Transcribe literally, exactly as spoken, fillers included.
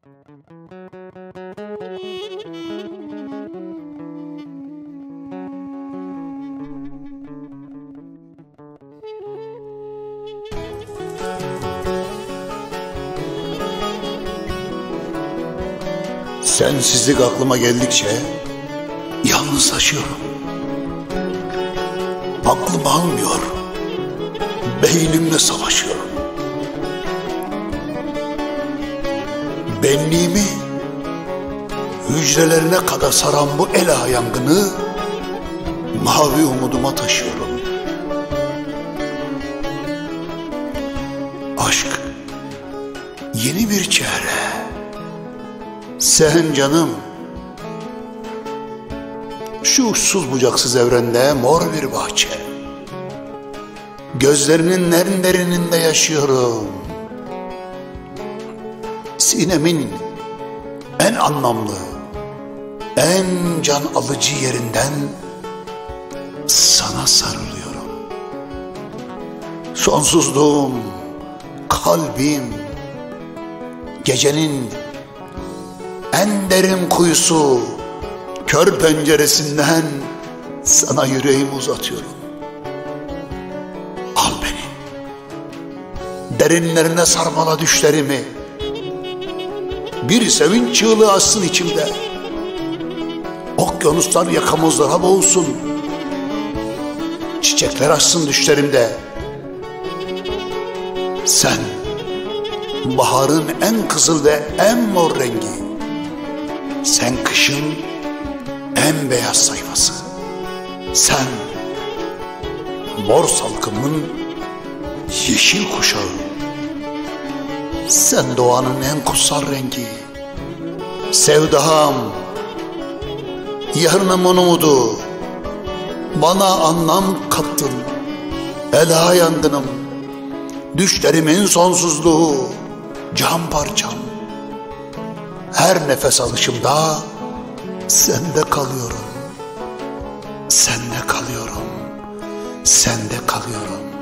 Sensizlik aklıma geldikçe yalnızlaşıyorum. Aklım almıyor, beynimle savaşıyorum. Benliğimi hücrelerine kadar saran bu ela yangını mavi umuduma taşıyorum. Aşk yeni bir çehre. Sen canım, şu uçsuz bucaksız evrende mor bir bahçe. Gözlerinin nerin derininde yaşıyorum. Sinemin en anlamlı, en can alıcı yerinden sana sarılıyorum. Sonsuzluğum, kalbim, gecenin en derin kuyusu, kör penceresinden sana yüreğimi uzatıyorum. Al beni, derinlerine sarmala düşlerimi. Bir sevinç çığlığı açsın içimde. Okyanuslar yakamozlara boğulsun. Çiçekler açsın düşlerimde. Sen, baharın en kızıl ve en mor rengi. Sen kışın en beyaz sayfası. Sen mor salkımın yeşil kuşağı. Sen doğanın en kutsal rengi. Sevdam, yarınımın umudu. Bana anlam kattın. Ela yangınım, düşlerimin sonsuzluğu, can parçam. Her nefes alışımda sende kalıyorum. Sende kalıyorum. Sende kalıyorum.